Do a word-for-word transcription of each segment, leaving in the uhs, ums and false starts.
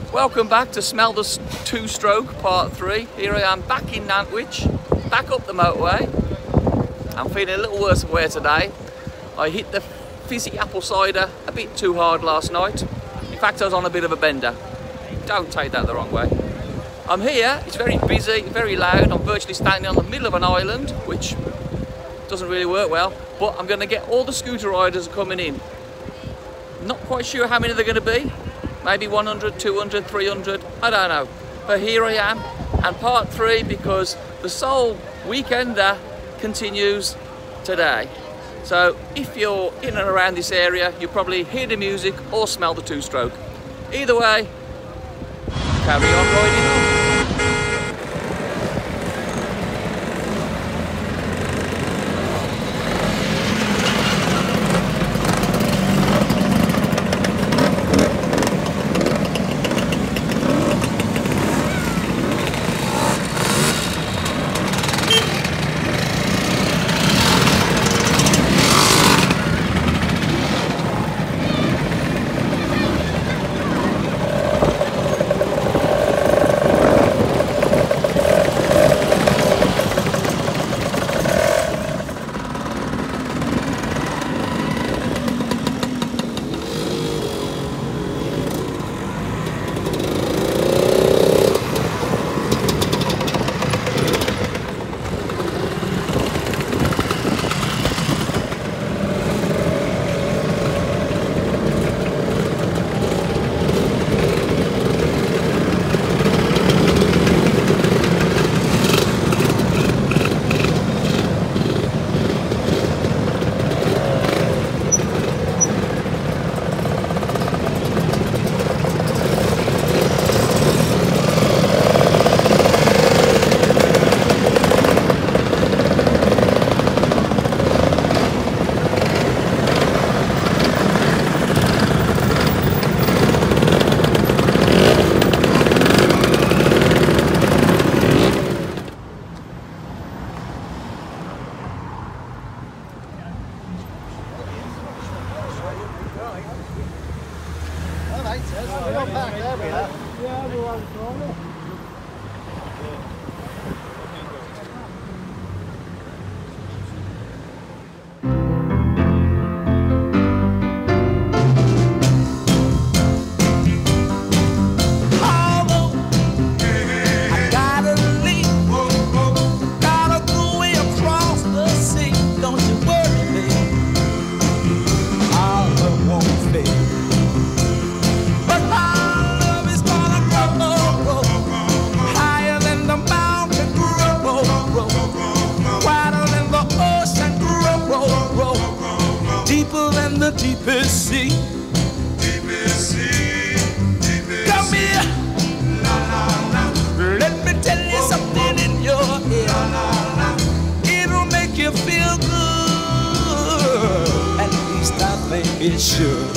Welcome back to Smell the Two-Stroke Part three. Here I am back in Nantwich, back up the motorway. I'm feeling a little worse for wear today. I hit the fizzy apple cider a bit too hard last night. In fact, I was on a bit of a bender. Don't take that the wrong way. I'm here, it's very busy, very loud. I'm virtually standing on the middle of an island, which doesn't really work well, but I'm going to get all the scooter riders coming in. Not quite sure how many they're going to be. Maybe one hundred, two hundred, three hundred, I don't know. But here I am, and part three, because the Soul Weekender continues today. So if you're in and around this area, you probably hear the music or smell the two-stroke. Either way, carry on riding on. Deepest sea, deepest sea, deepest come here, la, la, la. Let me tell you something in your ear, la, la, la. It'll make you feel good, at least I think it should.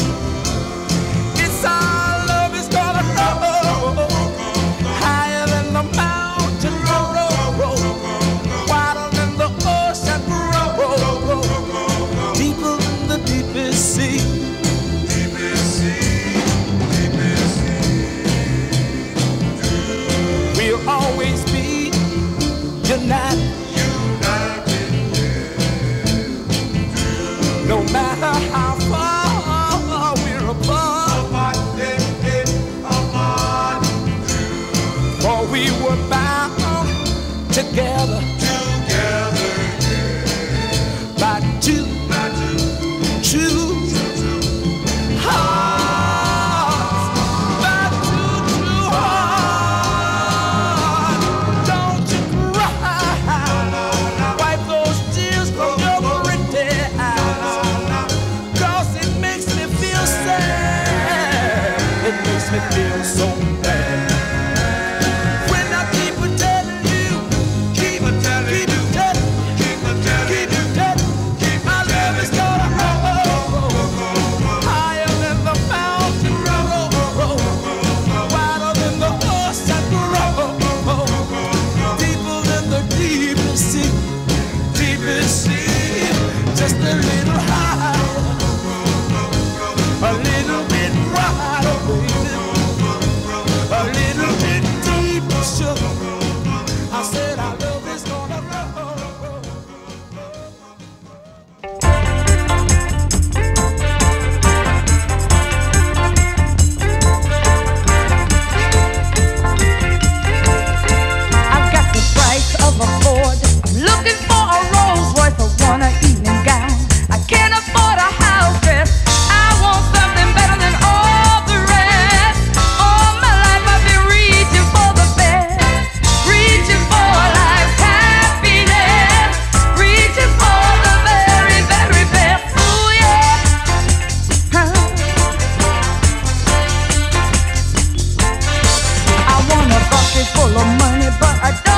It's our love is gonna go higher than the mountain, roll, roll, roll, wider than the ocean, roll, roll, roll, deeper than the deepest sea. Deepest sea, deepest sea. We'll always be united, united, yeah. No matter how far we're apart, apart, for we were bound together, together, yeah. By two, by two, two. Feel so bad when I keep a telling you, keep a telling keep you, telling, keep a telling, keep a telling, keep my love is gonna roll higher than the mountain, roll, wider than the ocean, roll, deeper than the deepest sea, deepest sea, just a little higher, a little bit wider, baby. pocket full of money, but I don't